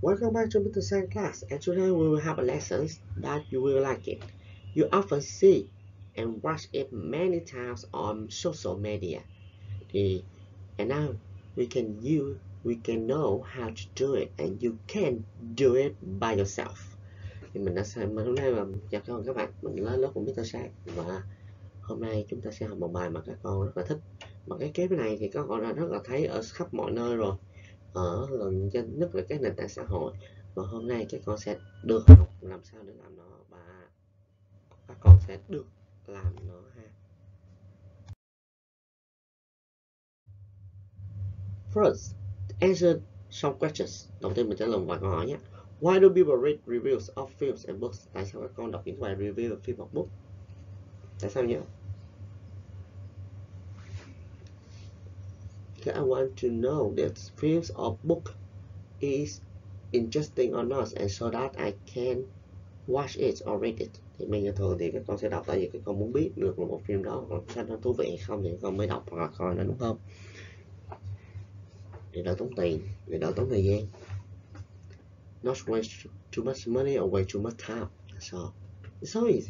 Welcome back to Mr. Sang class, and today we will have a lesson that you will like it. You often see and watch it many times on social media. And now we can know how to do it, and you can do it by yourself. Thì mình đã xem hôm nay mà chào các bạn, mình lên lớp của Mr. Sang và hôm nay chúng ta sẽ học một bài mà các con rất là thích. Mà cái này thì các con đã rất là thấy ở khắp mọi nơi rồi, ở gần trên nhất là các nền tảng xã hội. Và hôm nay các con sẽ được học làm sao để làm nó, và các con sẽ được làm nó ha. First, answer some questions. Đầu tiên mình trả lời một vài câu hỏi nhé. Why do people read reviews of films and books? Tại sao các con đọc những bài review về phim hoặc book? Tại sao nhé? I want to know that films or book is interesting or not, and so that I can watch it or read it. Thì bây giờ thường thì các con sẽ đọc tại vì các con muốn biết được là một phim đó hoặc sách nó thú vị hay không thì các con mới đọc hoặc là coi nó, đúng không? Để đỡ tốn tiền, để đỡ tốn thời gian. Not waste too much money or waste too much time. So it's so easy.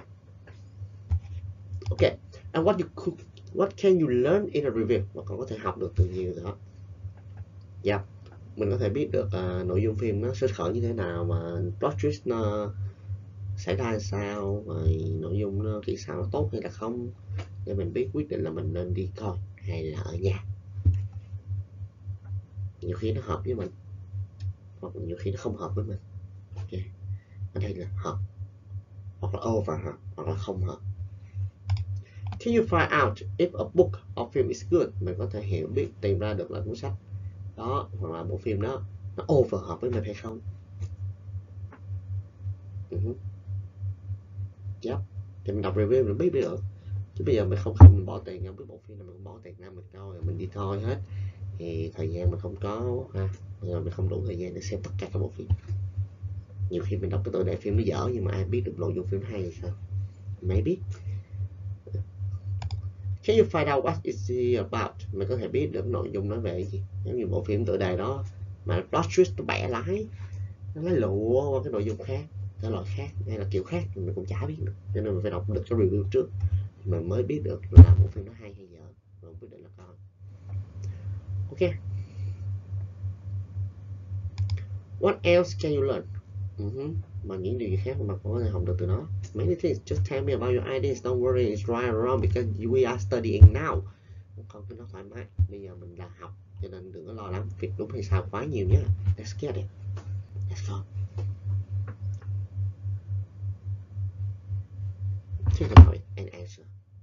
Okay, and what can you learn in a review? Và con có thể học được từ nhiều đó. Yeah, mình có thể biết được nội dung phim nó xuất khởi như thế nào, mà plot twist nó xảy ra làm sao, rồi nội dung nó kỹ xảo nó tốt hay là không, để mình biết quyết định là mình nên đi coi hay là ở nhà. Nhiều khi nó hợp với mình hoặc nhiều khi nó không hợp với mình. Okay. Ở đây là hợp hoặc là over hợp hoặc là không hợp. Can you find out if a book or film is good? Mình có thể hiểu biết tìm ra được là cuốn sách đó hoặc là bộ phim đó nó over hợp với mình hay không. Yep. Thì mình đọc review mình biết được. Chứ bây giờ mình không mình bỏ tiền ra biết bộ phim là mình bỏ tiền ra mình coi rồi mình đi coi hết thì thời gian mình không có ha, bây giờ mình không đủ thời gian để xem tất cả các bộ phim. Nhiều khi mình đọc cái tựa đề phim nó dở nhưng mà ai biết được nội dung phim hay thì sao? Maybe. Can you find out what is it about? Mình có thể biết được nội dung nói về cái gì. Nếu như bộ phim tựa đề đó mà plot twist nó bẻ lái, nó lấy lụa qua cái nội dung khác, cái loại khác hay là kiểu khác thì mình cũng chả biết được. Cho nên mình phải đọc được cái review trước mình mới biết được là bộ phim nó hay hay dở rồi quyết định là coi. Ok. What else can you learn? Mà những điều gì khác mà con có thể học được từ nó? Many things. Just tell me about your ideas. Don't worry, it's right or wrong because we are studying now. Con cứ nói thoải mái. Bây giờ mình là học, cho nên đừng có lo lắng việc đúng hay sai quá nhiều nhé. Let's get it. Let's go. Think about it and answer.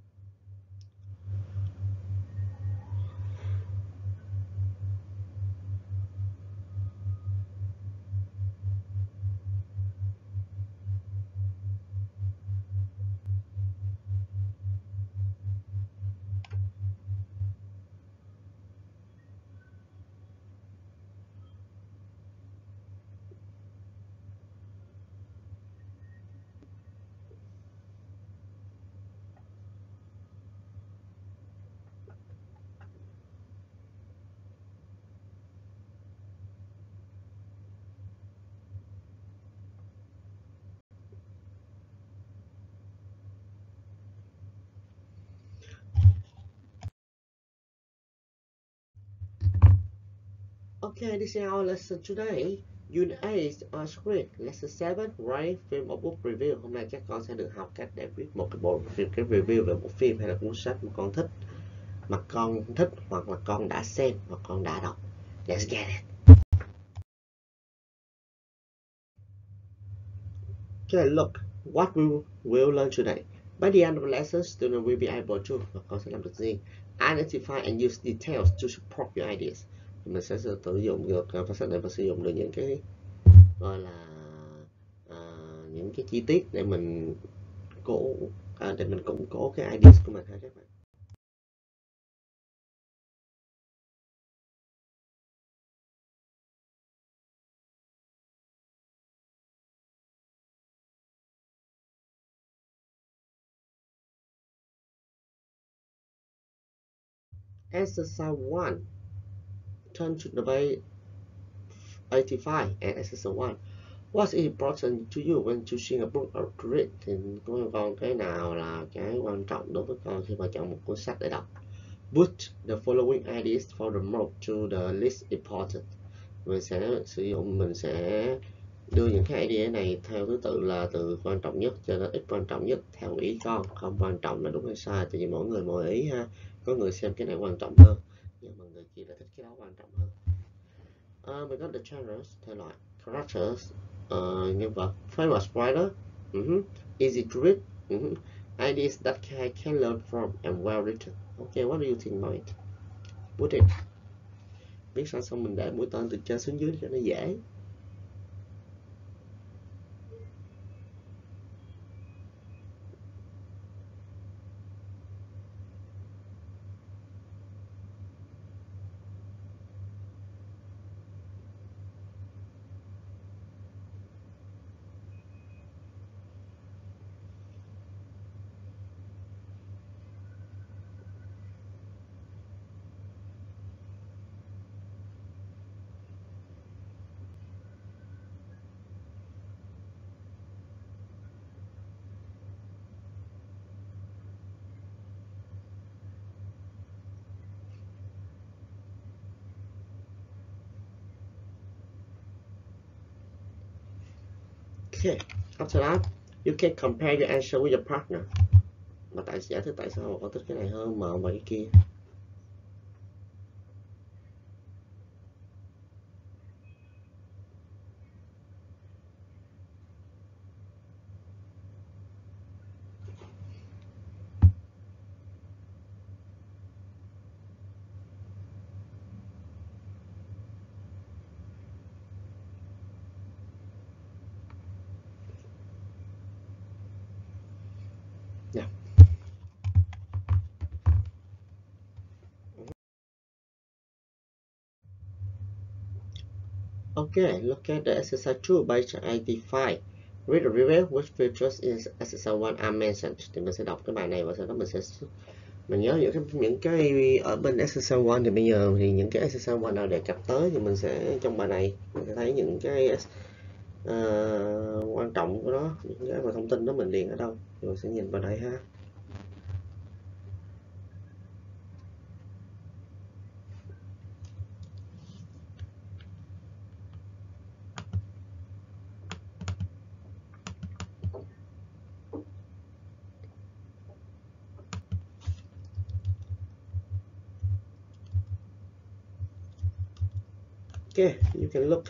Okay, this is our lesson today. Unit 8 on screen. Lesson 7, write film or book review. Hôm nay các con sẽ được học cách để viết một cái review về một phim hay là cuốn sách mà con thích, hoặc là con đã xem hoặc con đã đọc. Let's get it. Okay, look what we will learn today. By the end of the lesson, students will be able to, và con sẽ làm được gì? Identify and use details to support your ideas. Mình sẽ sử dụng được và xác định và sử dụng được những cái gọi là những cái chi tiết để mình củng cố cái ideas của mình ha các bạn. Exercise 1. Turn to the 85 and exercise 1. What's important to you when choosing a book to read? Thì con cái nào là cái quan trọng đối với con khi mà chọn một cuốn sách để đọc? Put the following ideas for the most to the least important. Mình sẽ đưa những cái idea này theo thứ tự là từ quan trọng nhất cho đến ít quan trọng nhất theo ý con, không quan trọng là đúng hay sai, tại vì mỗi người mỗi ý ha. Có người xem cái này quan trọng hơn, nhưng mà người kia lại thích cái đó quan trọng hơn. Mình có the genres, thể loại, characters, nhân vật, famous writer, easy to read, ideas that I can learn from and well written. Okay, what do you think about it? Put it. Viết xong mình để mũi tên từ trên xuống dưới cho nó dễ. Okay, after that, you can compare your answer with your partner. Mà giải thích tại sao con thích cái này hơn mà cái kia. Yeah. Okay, look at the exercise 2 by 85. Read the review which features in exercise 1 are mentioned. Thì mình sẽ đọc cái bài này và sau đó mình nhớ những cái ở bên exercise 1 thì bây giờ thì những cái exercise 1 nào đề cập tới thì mình sẽ trong bài này mình sẽ thấy những cái quan trọng của nó, những cái mà thông tin đó mình điền ở đâu thì mình sẽ nhìn vào đây ha. Okay, you can look.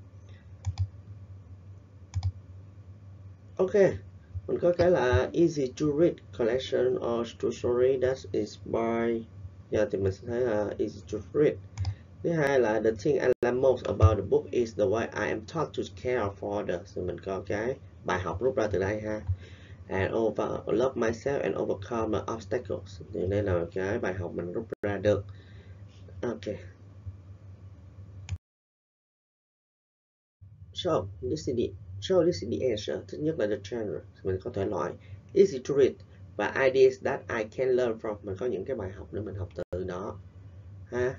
Okay, mình có cái là easy to read collection or true story that is by. Thì mình sẽ thấy là easy to read. Thứ hai là the thing I like most about the book is the way I am taught to care for others. Thì mình có cái bài học rút ra từ đây ha. And love myself and overcome the obstacles. Thì đây là cái bài học mình rút ra được. Okay. So this is the answer. Thứ nhất là the genre, mình có thể loại easy to read và ideas that I can learn from. Mình có những cái bài học để mình học từ đó ha.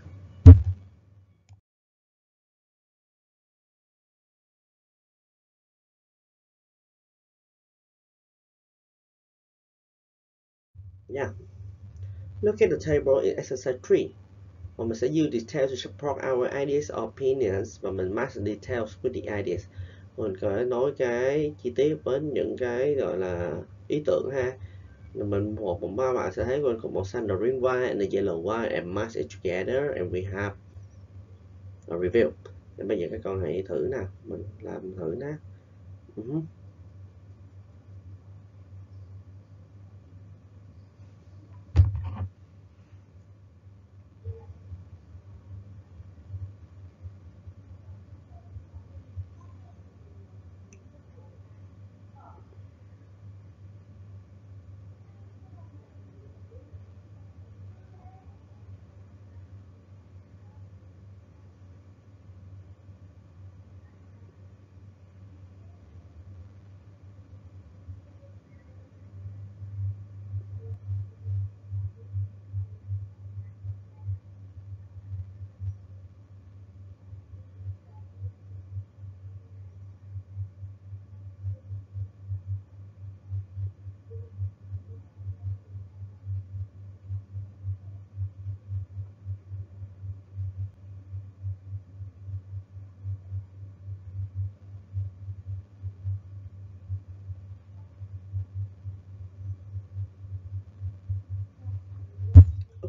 Yeah. Look at the table in exercise 3. Và mình sẽ use details to support our ideas or opinions và mình match the details with the ideas. Mình có thể nói cái chi tiết với những cái gọi là ý tưởng ha. Mình một ba bạn sẽ thấy có màu xanh, the green one and the yellow one and match it together and we have a review. Nên bây giờ các con hãy thử nào, mình làm thử nè.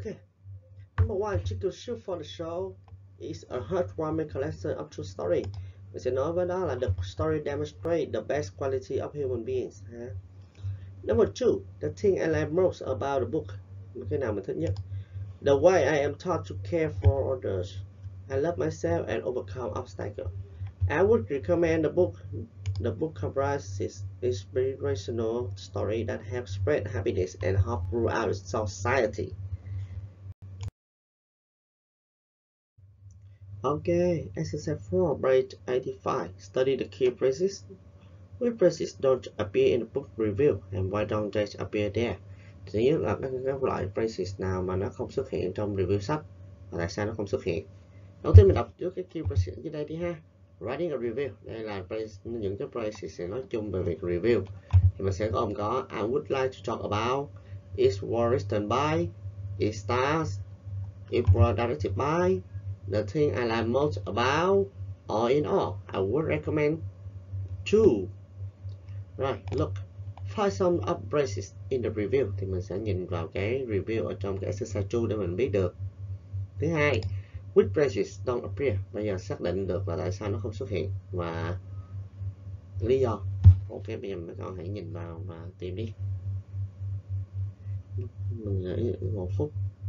Okay. Number one, Chicken Soup for the Soul is a heartwarming collection of true story. Mình sẽ nói với đó là the story demonstrate the best quality of human beings. Number two, the thing I like most about the book. Cái nào mình thích nhất? The way I am taught to care for others. I love myself and overcome obstacles. I would recommend the book. The book comprises inspirational stories that help spread happiness and hope throughout society. Okay, exercise 4, page 85. Study the key phrases. Which phrases don't appear in the book review and why don't they appear there? Thứ nhất là các loại phrases nào mà nó không xuất hiện trong review sách và tại sao nó không xuất hiện. Đầu tiên mình đọc trước cái key phrases dưới đây đi ha. Writing a review, đây là những cái phrases sẽ nói chung về việc review. Thì mình sẽ gồm có I would like to talk about, is well written by, it stars, it was directed by, the thing I like most about, all in all, I would recommend to. Rồi, look, find some of phrases in the review. Thì mình sẽ nhìn vào cái review ở trong cái exercise 2 để mình biết được. Thứ hai, which phrases don't appear. Bây giờ xác định được là tại sao nó không xuất hiện và lý do. Ok, bây giờ mấy con hãy nhìn vào và tìm đi. Mình nghĩ 1 phút.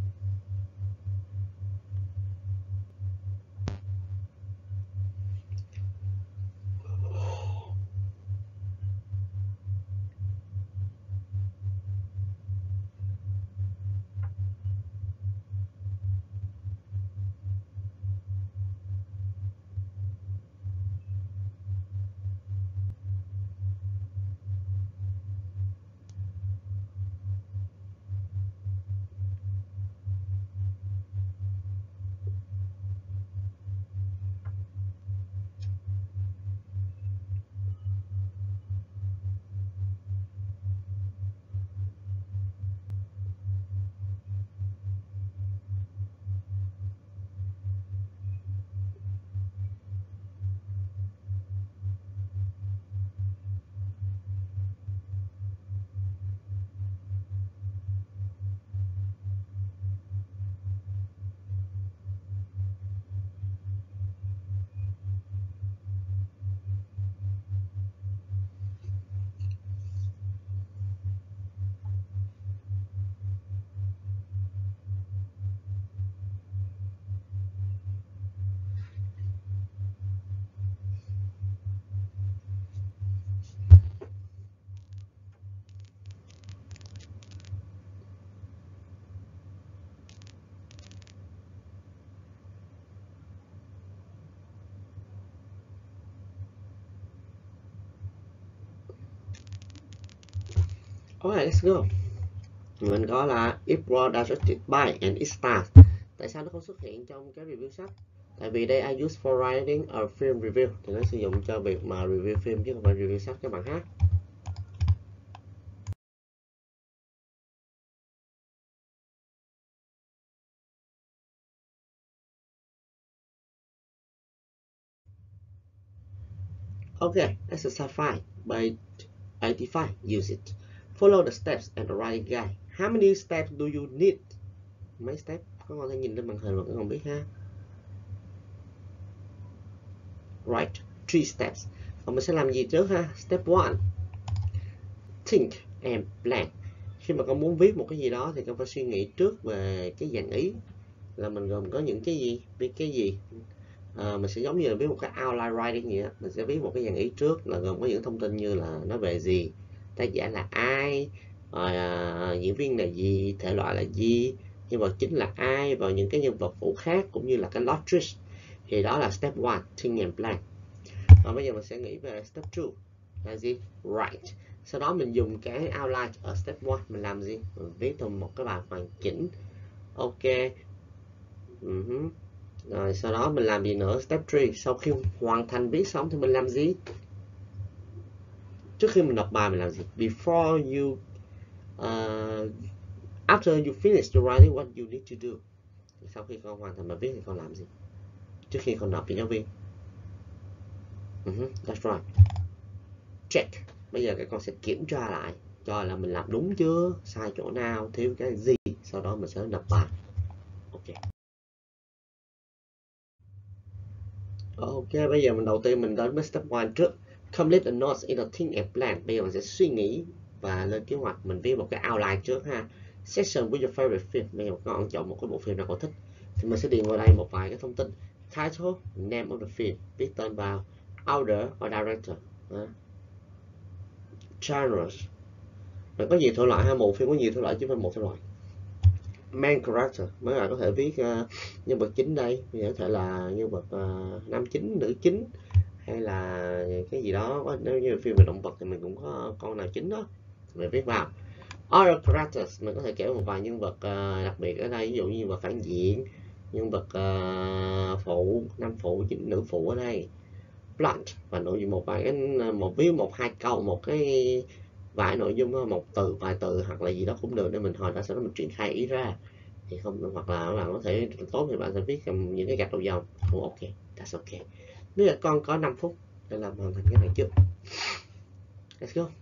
Alright, let's go. Mình có là it was directed by and it stars. Tại sao nó không xuất hiện trong cái review sách? Tại vì đây I use for writing a film review. Thì nó sử dụng cho việc mà review phim chứ không phải review sách các bạn ha. Okay, exercise 5 by 85. Use it. Follow the steps and the writing guide. How many steps do you need? Mấy step? Các con thể nhìn lên màn hình mà các con biết ha. Right, 3 steps. Còn mình sẽ làm gì trước ha? Step 1. Think and plan. Khi mà con muốn viết một cái gì đó thì con phải suy nghĩ trước về cái dàn ý. Là mình gồm có những cái gì, viết cái gì. Mình sẽ giống như là viết một cái outline writing vậy đó. Mình sẽ viết một cái dàn ý trước là gồm có những thông tin như là nó về gì, tác giả là ai, diễn viên là gì, thể loại là gì, nhân vật chính là ai và những cái nhân vật phụ khác cũng như là cái plot twist. Thì đó là step 1, think and plan. Bây giờ mình sẽ nghĩ về step 2 là gì? Write. Sau đó mình dùng cái outline ở step 1 mình làm gì? Mình viết thành một cái bài hoàn chỉnh. Ok. Rồi sau đó mình làm gì nữa? Step 3, sau khi hoàn thành viết xong thì mình làm gì? Trước khi mình đọc bài mình làm gì? Before you after you finish your writing, what you need to do? Sau khi con hoàn thành bài viết thì con làm gì? Trước khi con nộp cho giáo viên. That's right. Check. Bây giờ các con sẽ kiểm tra lại cho là mình làm đúng chưa, sai chỗ nào, thiếu cái gì, sau đó mình sẽ nộp bài. Ok. Ok, bây giờ mình đầu tiên mình đến với step 1 trước. Complete a notes in a think and plan. Bây giờ mình sẽ suy nghĩ và lên kế hoạch. Mình viết một cái outline trước ha. Session with your favorite film. Bây giờ con chọn một cái bộ phim nào con thích. Thì mình sẽ điền vào đây một vài cái thông tin. Title, name of the film, viết tên vào. Author or director. Genres. Rồi có nhiều thể loại ha, một phim có nhiều thể loại chứ không phải một thể loại. Main character, mới là có thể viết nhân vật chính đây, có thể là nhân vật nam chính, nữ chính, hay là cái gì đó. Nếu như phim về động vật thì mình cũng có con nào chính đó, mình viết vào. Other characters, mình có thể kể một vài nhân vật đặc biệt ở đây, ví dụ như nhân vật phản diện, nhân vật phụ, nam phụ, chính nữ phụ ở đây. Plot, và nội dung một vài cái, một hai câu, một cái vài nội dung, một từ, vài từ hoặc là gì đó cũng được, để mình hồi đó sau đó mình triển khai ý ra. Thì không, hoặc là các bạn có thể tốt thì bạn sẽ viết những cái gạch đầu dòng cũng ok, that's ok. Bây giờ con có 5 phút để làm hoàn thành cái này trước. Let's go.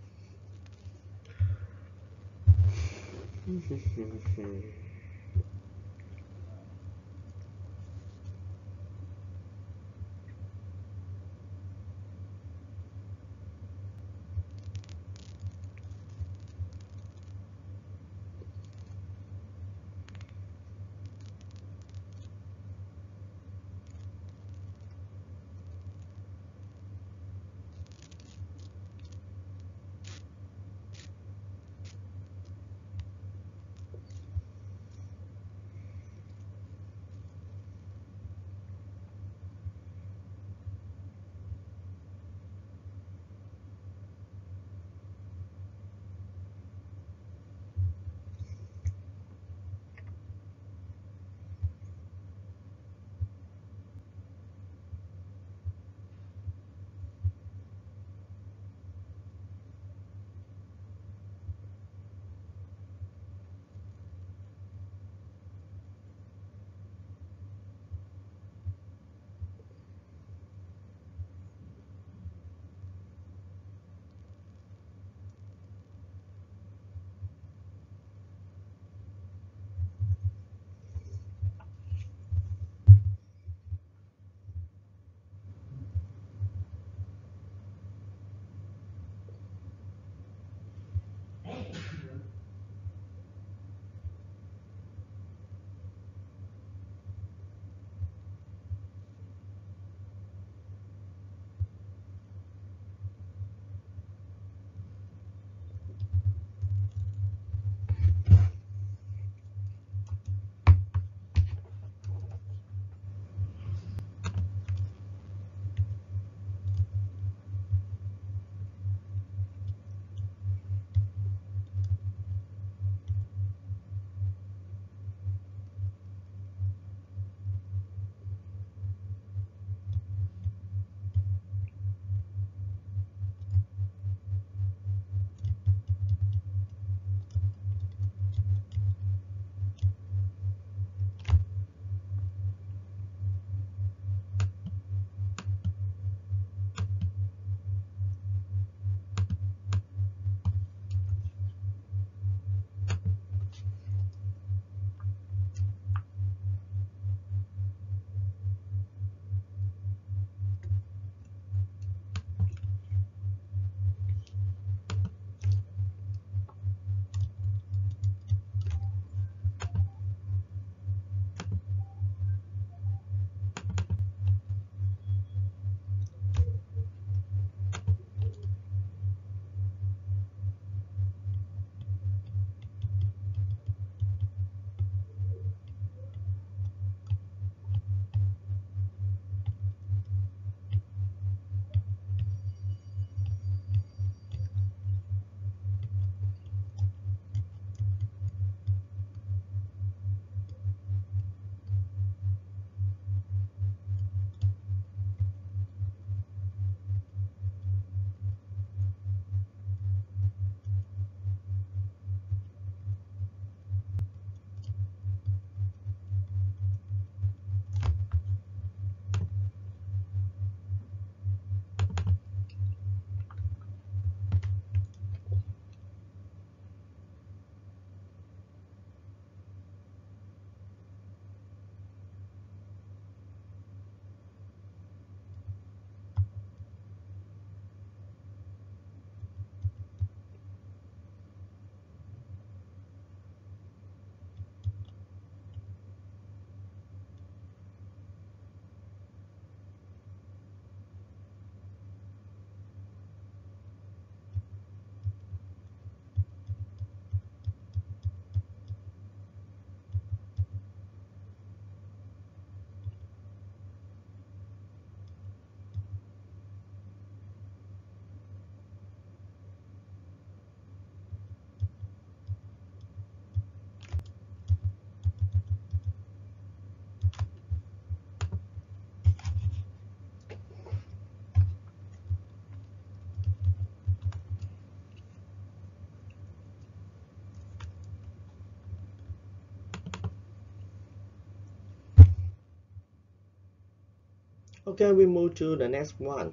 Okay, we move to the next one.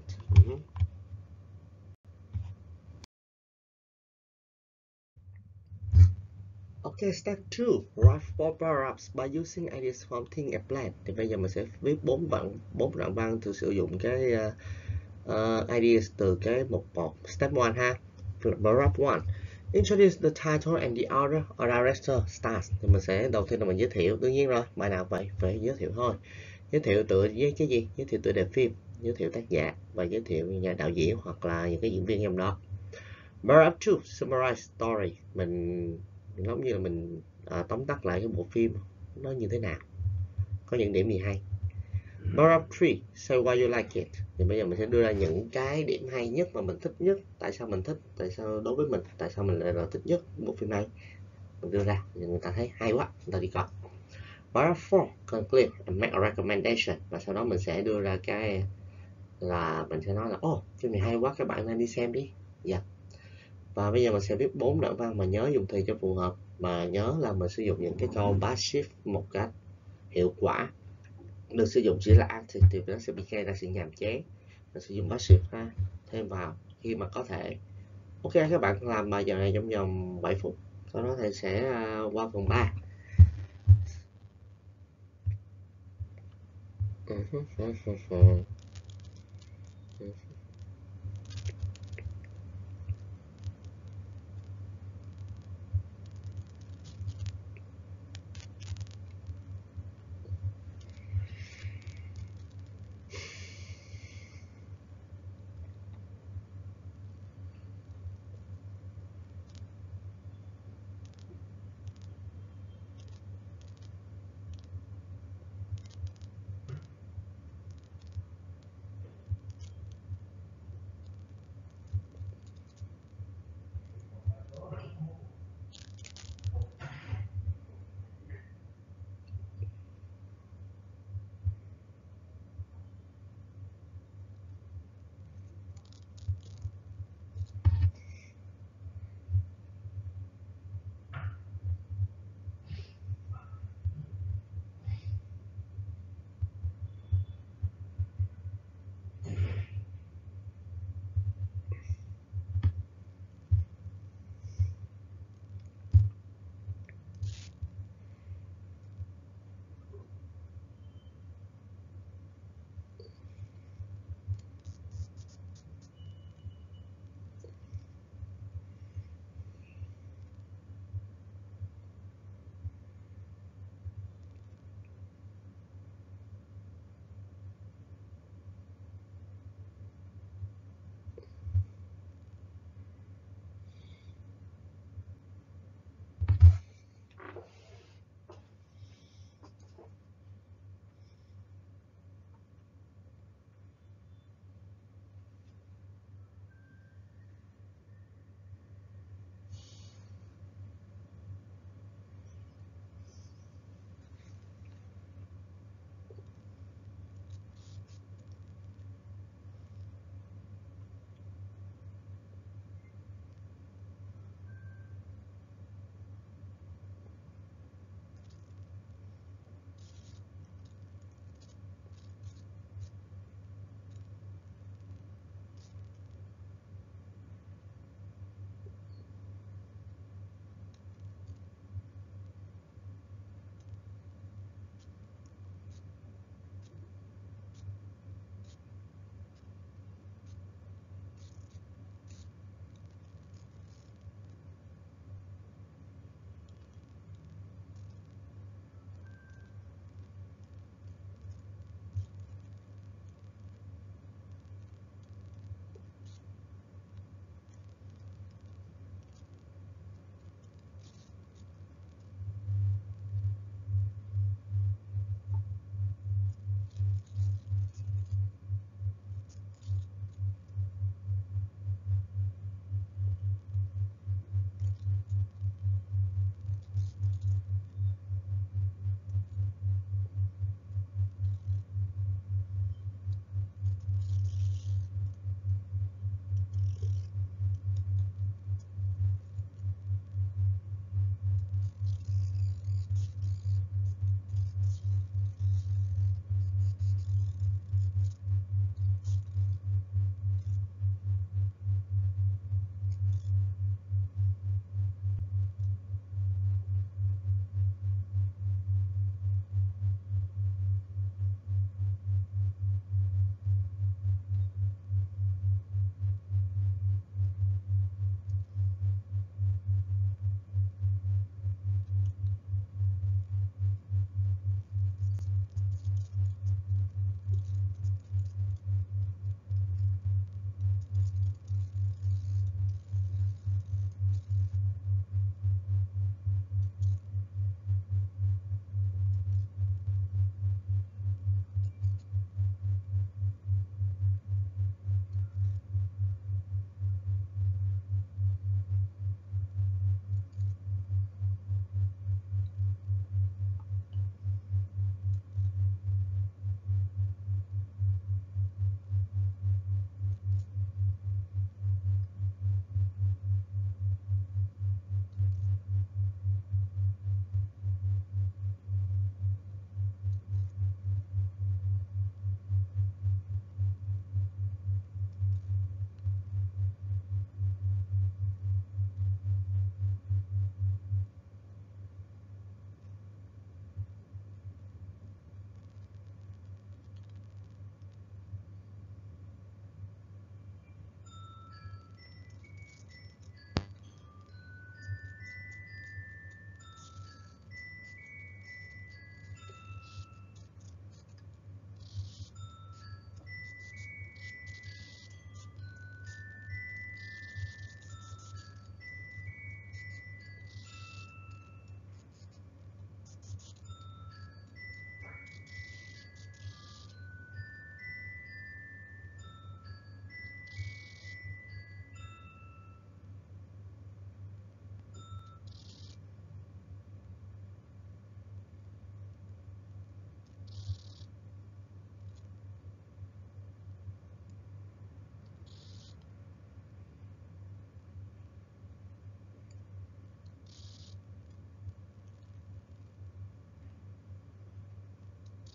Okay, step 2, write 4 paragraphs by using ideas from think and plan. Thì bây giờ mình sẽ viết 4 đoạn văn từ sử dụng cái ideas từ cái mục 1. Step 1 ha. Paragraph 1. Introduce the title and the author or director stars. Thì mình sẽ đầu tiên là mình giới thiệu, đương nhiên rồi, bài nào vậy phải giới thiệu thôi. Giới thiệu tựa với cái gì? Giới thiệu tựa đề phim, giới thiệu tác giả và giới thiệu nhà đạo diễn hoặc là những cái diễn viên trong đó. Paragraph 2, summarize story. Mình giống như là mình tóm tắt lại cái bộ phim nó như thế nào, có những điểm gì hay. Paragraph 3, say why you like it. Thì bây giờ mình sẽ đưa ra những cái điểm hay nhất mà mình thích nhất, tại sao mình thích, tại sao đối với mình, tại sao mình lại là thích nhất bộ phim này. Mình đưa ra thì người ta thấy hay quá, người ta đi coi. Paragraph 4, conclude and make a recommendation. Và sau đó mình sẽ đưa ra cái là mình sẽ nói là phim này hay quá, các bạn nên đi xem đi. Dạ. Và bây giờ mình sẽ viết 4 đoạn văn mà nhớ dùng thì cho phù hợp, mà nhớ là mình sử dụng những cái câu passive một cách hiệu quả. Được sử dụng chỉ là adjective, nó sẽ bị gây ra sự nhàm chán. Mình sử dụng passive ha, thêm vào khi mà có thể. Ok, các bạn làm bài giờ này trong vòng 7 phút, sau đó thầy sẽ qua phần 3.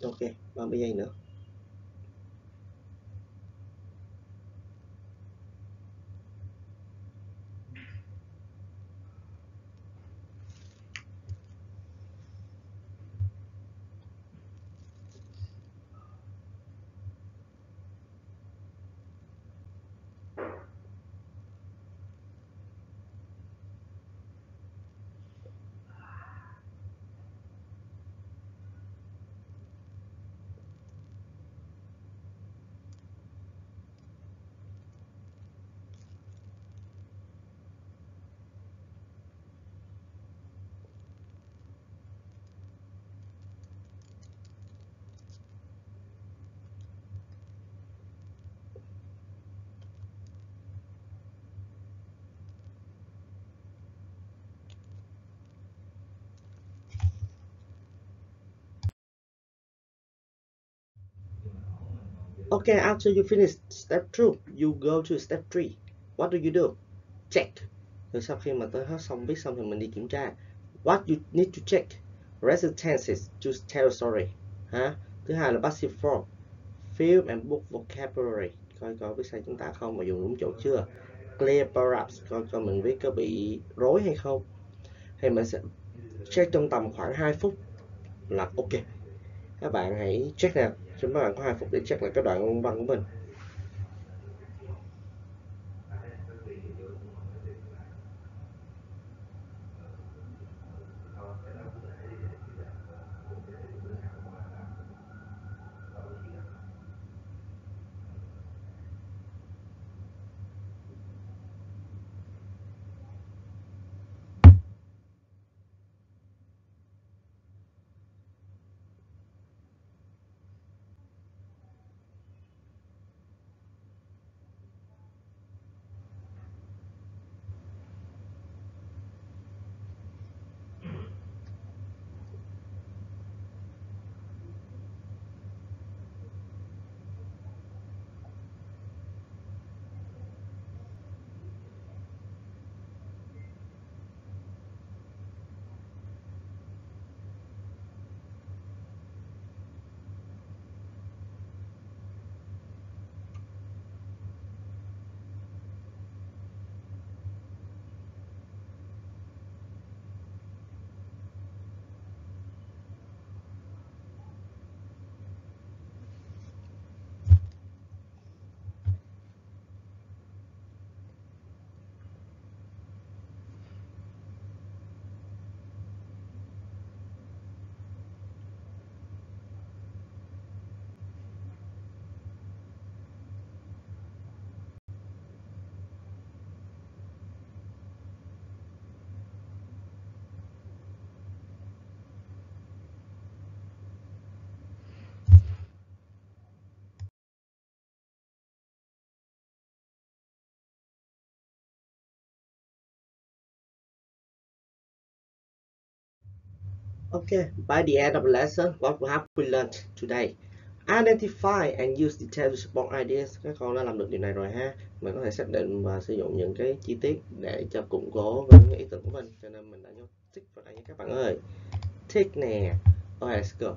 Ok, 30 giây nữa. Okay, after you finish step 2, you go to step 3. What do you do? Check. Rồi sau khi mà tôi hết xong viết xong thì mình đi kiểm tra. What you need to check? Resistances to tell story. Thứ hai là passive form. Fill and book vocabulary. Coi coi viết sai chúng ta không mà dùng đúng chỗ chưa. Clear perhaps. Coi mình viết có bị rối hay không. Thì mình sẽ check trong tầm khoảng 2 phút là ok. Các bạn hãy check nào. Chúng các bạn có 2 phút để check lại cái đoạn ngôn văn của mình. Okay, by the end of the lesson, what have we learned today? Identify and use detail to support ideas. Các con đã làm được điều này rồi ha. Mình có thể xác định và sử dụng những cái chi tiết để cho củng cố với những ý tưởng của mình. Cho nên mình đã nhớ tick vào đây nha các bạn ơi. Tick nè. Okay, let's go.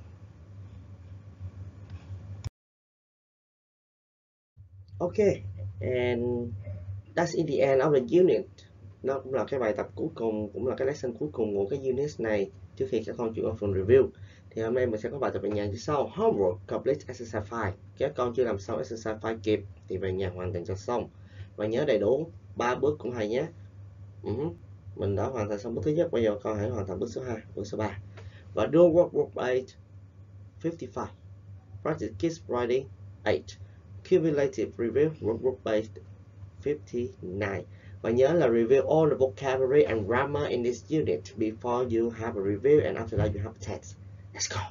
Okay, and that's in the end of the unit. Nó cũng là cái bài tập cuối cùng, cũng là cái lesson cuối cùng của cái unit này trước khi các con chuyển qua phần review. Thì hôm nay mình sẽ có bài tập về nhà như sau. Homework complete exercise 5. Các con chưa làm xong exercise 5 kịp thì về nhà hoàn thành cho xong. Và nhớ đầy đủ 3 bước cũng hay nhé. Mình đã hoàn thành xong bước thứ nhất, bây giờ con hãy hoàn thành bước số 2, bước số 3. Và do work by 55. Practice kids writing 8. Cumulative review work by 59. Và nhớ là review all the vocabulary and grammar in this unit before you have a review, and after that you have a test. Let's go.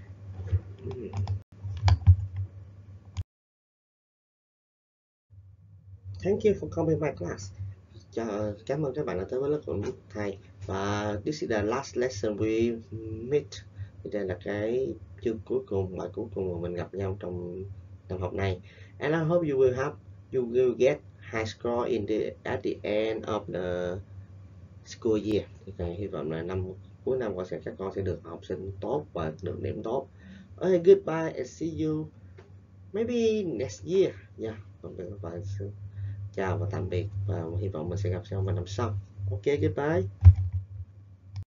Thank you for coming to my class. Cảm ơn các bạn đã tới với lớp của thầy. Và this is the last lesson we meet. Đây là cái chương cuối cùng, bài cuối cùng mà mình gặp nhau trong năm học này. And I hope you will get high score at the end of the school year. Thì thầy hy vọng là cuối năm các con sẽ được học sinh tốt và được điểm tốt. Okay, goodbye and see you maybe next year. Yeah, chào và tạm biệt và hy vọng mình sẽ gặp nhau vào năm sau. Ok, goodbye.